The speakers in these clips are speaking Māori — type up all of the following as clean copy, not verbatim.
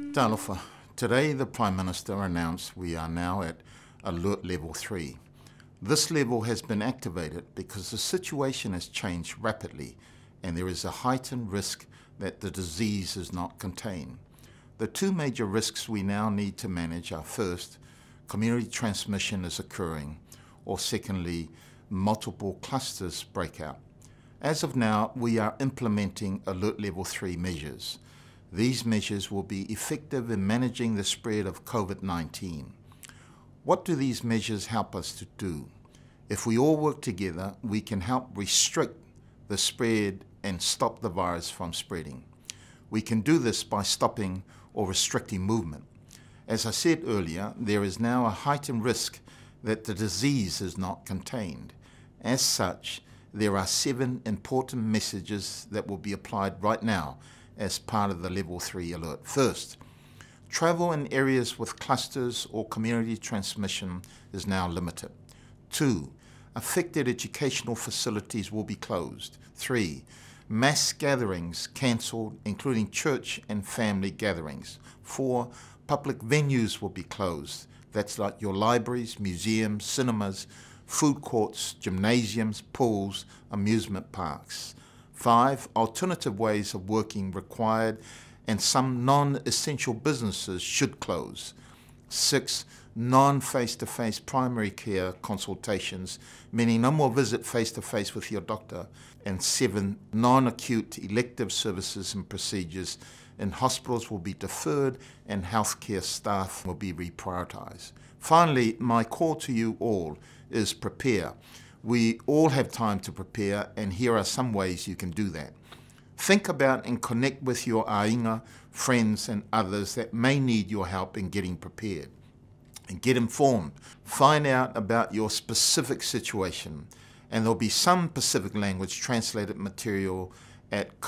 Talofa, today the Prime Minister announced we are now at Alert Level 3. This level has been activated because the situation has changed rapidly and there is a heightened risk that the disease is not contained. The two major risks we now need to manage are first, community transmission is occurring, or secondly, multiple clusters break out. As of now, we are implementing Alert Level 3 measures. These measures will be effective in managing the spread of COVID-19. What do these measures help us to do? If we all work together, we can help restrict the spread and stop the virus from spreading. We can do this by stopping or restricting movement. As I said earlier, there is now a heightened risk that the disease is not contained. As such, there are 7 important messages that will be applied right now as part of the Level 3 alert. First, travel in areas with clusters or community transmission is now limited. 2, affected educational facilities will be closed. 3, mass gatherings cancelled, including church and family gatherings. 4, public venues will be closed. That's like your libraries, museums, cinemas, food courts, gymnasiums, pools, amusement parks. 5, alternative ways of working required and some non-essential businesses should close. 6, non-face-to-face primary care consultations, meaning no more visit face-to-face with your doctor. And 7, non-acute elective services and procedures in hospitals will be deferred and healthcare staff will be reprioritised. Finally, my call to you all is prepare. We all have time to prepare, and here are some ways you can do that. Think about and connect with your ainga, friends and others that may need your help in getting prepared. And get informed. Find out about your specific situation, and there'll be some Pacific language translated material at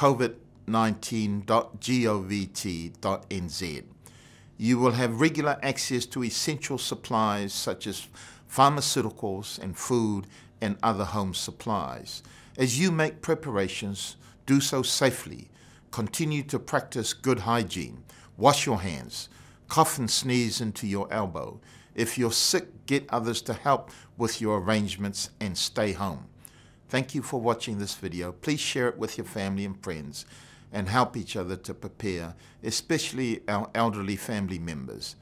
covid19.govt.nz. You will have regular access to essential supplies such as pharmaceuticals and food and other home supplies. As you make preparations, do so safely. Continue to practice good hygiene. Wash your hands. Cough and sneeze into your elbow. If you're sick, get others to help with your arrangements and stay home. Thank you for watching this video. Please share it with your family and friends and help each other to prepare, especially our elderly family members.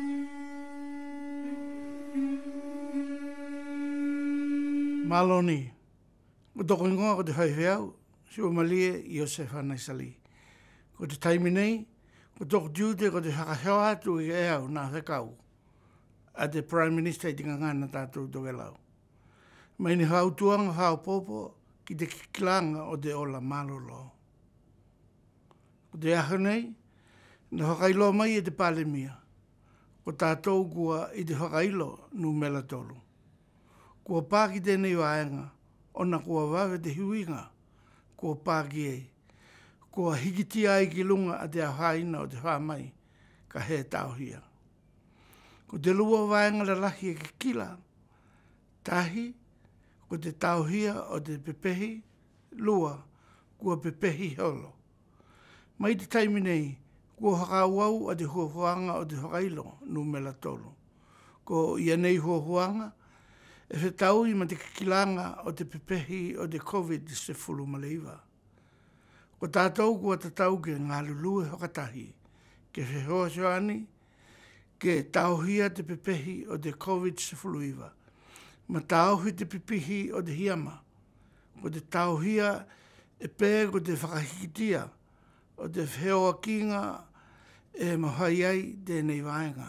Malo ni, ko toko ingoa ko te whaiwheau, Suamalie Iosefa Naisali. Ko te taimi nei, ko toko tiute ko te whakaheo atu i e au nā whekau, a te Prime Minister i tinga ngana tātou Tokelauan. Mai ni hautuanga haupopo ki te kikilanga o te ola malolo. Ko te aho nei, na whakailo mai e te palemia, ko tātou kua i te whakailo nu mela tolu. Kua pāki tēnei waenga, ona kua wawe te huinga, kua pāki e. Kua hikiti ai ki lunga a te ahaina o te whamai, ka he tauhia. Ko te lua waenga la lahi e kila, tahi, ko te tauhia o te pepehi, lua, kua pepehi holo. Mai te taimi nei, kua whakauau a te huahuanga o te whakailo, nu mela tolu. Ko ia nei huahuanga, e whetau i ma te kikilanga o te pepehi o te Covid-19. Ko tātou kua tatau ke ngā lulue hokatahi, ke whehoa soani, ke tauhia te pepehi o te Covid-19. Ma tauhi te pepehi o te hiama, ko te tauhia e pē ko te whakahikitia o te whehoa kinga e mahai ai tēnei waenga.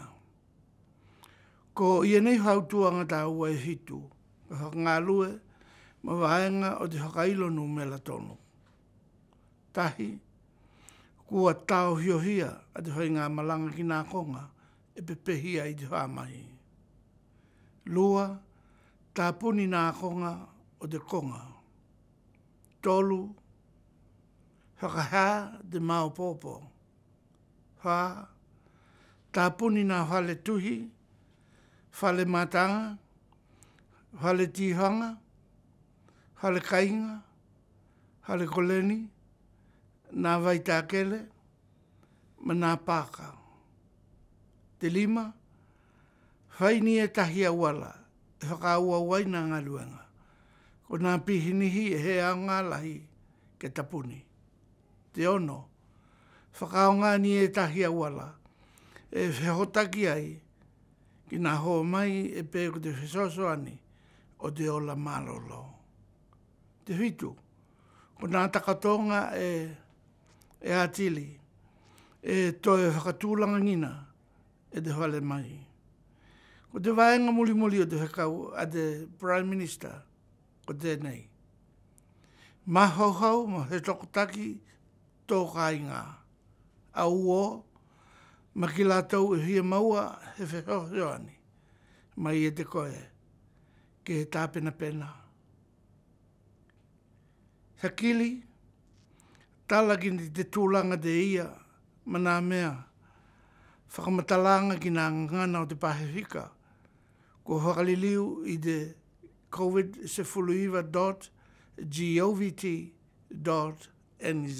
Ko ia nei hautuanga tā ua e hitu, ka haka ngā lue, ma waenga o te hakailo nu mela tonu. Tahi, kua tau hiohia a te hoi ngā malanga ki nā konga, e pepehia i te whamahi. Lua, tā puni nā konga o te konga. Tolu, whakahā te maupopo. Whā, tā puni nā whale tuhi, whale matanga, whale tihanga, whale kainga, whale koleni, nā vaitākele, ma nā pāka. Te lima, whai ni e tahi awala, e whakaua waina ngā luenga. Ko nā pihinihi e he ao ngā lahi ke tapuni. Te ono, whakaonga ni e tahi awala, e whehotaki ai, ki nā hoa mai e pē ko te whesoso ani o te ola malolo. Te whitu, ko nā takatonga e atili, e toe whakatūlanga ngina e te whale mai. Ko te waenga muli muli o te whakau a te Prime Minister o tēnei. Mahauhau ma he tokotaki tō kāinga. Au o, ma ki lātou e hia maua he whehohioani. Mai e te koe, ke he tāpena pena. Hakili, talaki ni te tūlanga te ia, ma nā mea, whakamatalanga ki nā ngana o te Pasifika, ko whakaliliu i te covid-19.govt.nz.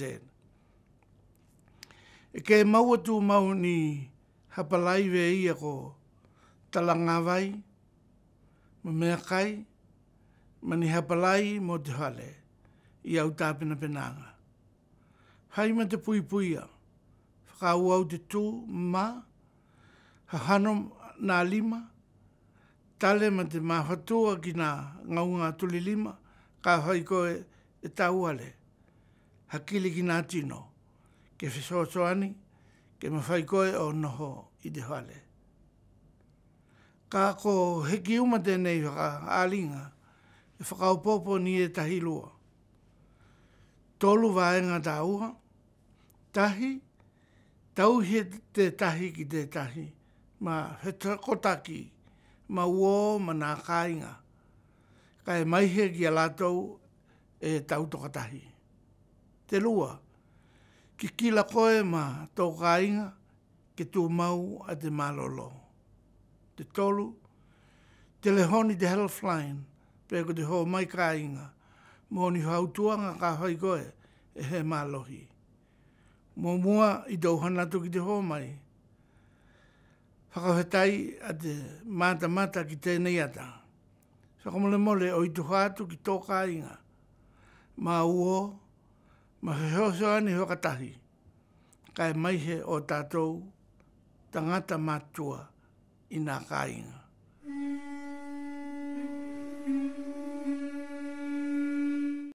E ke maua tū mau ni hapalai ve ia ko talanga vai, ma mea kai, ma ni hapalai mo te hale, i au tāpena penanga. Hai ma te pui puia, whakau au te tū ma, hahano nā lima, tale ma te mahatua ki nā ngaunga tuli lima, ka hai koe e tauale, hakili ki nā tino, ke whesosoani, ke mawhai koe o noho i te hale. Ka ko heki uma tēnei whaka ālinga, e whakaupopo ni e tahi lua. Tolu vaenga tā uha, tahi, tauhe te tahi ki te tahi, ma hetakotaki, ma uo ma nā kāinga, kai maihe ki a lātou e tautokatahi. Te lua, ki kila koe ma tō kāinga, ke tū mau a te malolo. Te tolu, telehoni te Healthline, pē ko te ho mai kāinga, mō ni hautuanga ka hai koe e he malohi. Mō mua i tau hanatu ki te ho mai, whakawhetai a te mata ki tēnei ata. Whakamole mole o i tuhatu ki tō kāinga, ma uo, ma hehosoani hokatahi, kai maihe o tātou tangata matua i nā kāinga.